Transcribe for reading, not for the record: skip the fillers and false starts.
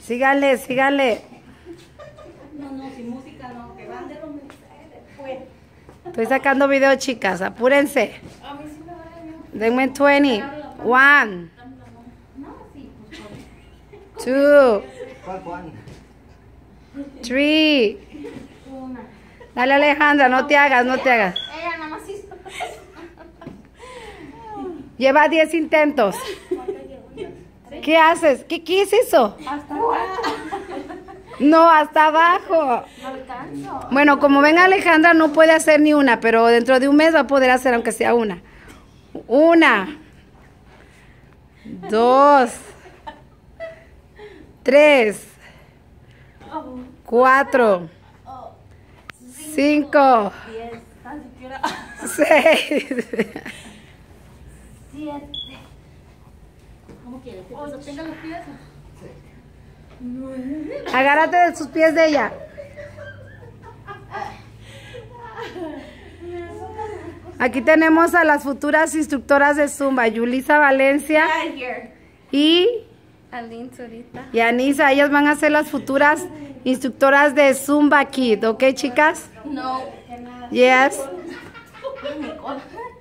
Sígale, sígale. No, sin música no, que van de los después. Estoy sacando video, chicas. Apúrense. A mí sí me vale bien. Denme 20. 1, No, sí, pues 2, ¿Cuál? 3. una. Dale, Alejandra, no te hagas, no te hagas. Ella nada más hizo. Lleva 10 intentos. ¿Qué haces? ¿Qué es eso? Hasta abajo. No, hasta abajo. No alcanzo. Bueno, como ven, Alejandra no puede hacer ni una, pero dentro de un mes va a poder hacer aunque sea una. 1, 2, 3, 4, 5, 10. Tan siquiera. 6. 7. ¿Cómo quieres? ¿Que te sostenga los pies? Agárrate de sus pies de ella. Aquí tenemos a las futuras instructoras de Zumba, Yulisa Valencia y Aline Zurita. Anisa. Ellas van a ser las futuras instructoras de Zumba Kid, ¿ok, chicas? No. Yes. Mi cola.